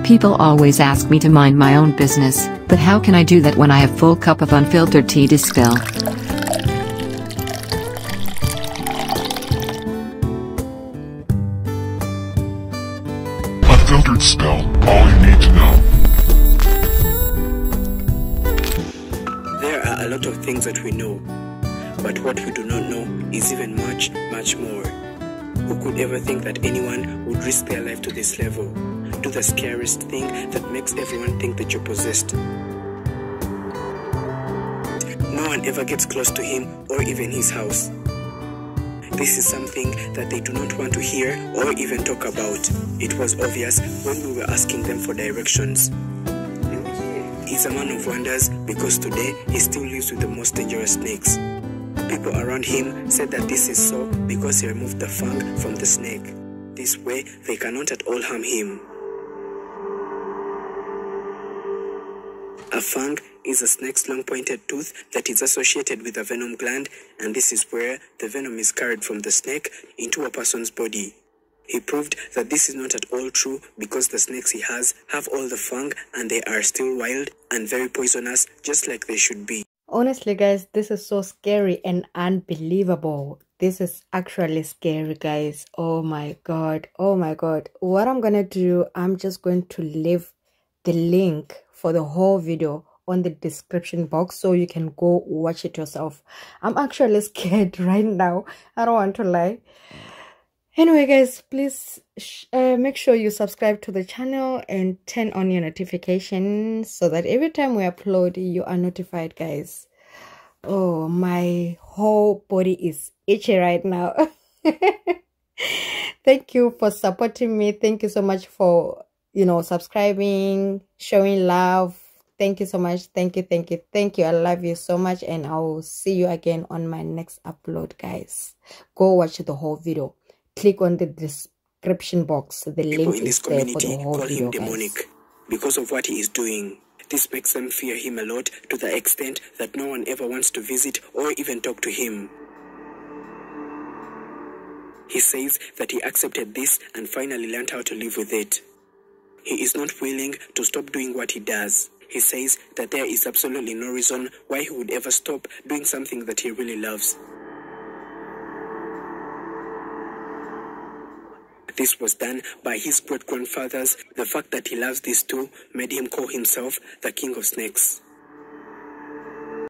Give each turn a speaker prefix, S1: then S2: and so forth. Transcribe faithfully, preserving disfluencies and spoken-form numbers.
S1: People always ask me to mind my own business, but how can I do that when I have full cup of unfiltered tea to spill?
S2: Unfiltered spill, all you need to know.
S3: There are a lot of things that we know, but what we do not know is even much, much more. Who could ever think that anyone would risk their life to this level? Do the scariest thing that makes everyone think that you're possessed. No one ever gets close to him or even his house. This is something that they do not want to hear or even talk about. It was obvious when we were asking them for directions. He's a man of wonders because today he still lives with the most dangerous snakes. People around him said that this is so because he removed the fang from the snake. This way, they cannot at all harm him. A fang is a snake's long-pointed tooth that is associated with a venom gland, and this is where the venom is carried from the snake into a person's body. He proved that this is not at all true because the snakes he has have all the fang and they are still wild and very poisonous, just like they should be.
S4: Honestly, guys, this is so scary and unbelievable. This is actually scary, guys. Oh my god. Oh my god. What I'm gonna do, I'm just going to leave the link for the whole video on the description box so you can go watch it yourself. I'm actually scared right now. I don't want to lie. Anyway, guys, please uh, make sure you subscribe to the channel and turn on your notifications so that every time we upload, you are notified, guys. Oh, my whole body is itchy right now. Thank you for supporting me. Thank you so much for, you know, subscribing, showing love. Thank you so much. Thank you, thank you, thank you. I love you so much, and I will see you again on my next upload, guys. Go watch the whole video. Click on the description box. The
S3: People
S4: link
S3: in this
S4: is there for
S3: community
S4: the whole
S3: call
S4: video,
S3: him demonic
S4: guys.
S3: because of what he is doing. This makes them fear him a lot to the extent that no one ever wants to visit or even talk to him. He says that he accepted this and finally learned how to live with it. He is not willing to stop doing what he does. He says that there is absolutely no reason why he would ever stop doing something that he really loves. This was done by his great-grandfathers. The fact that he loves these two made him call himself the King of Snakes.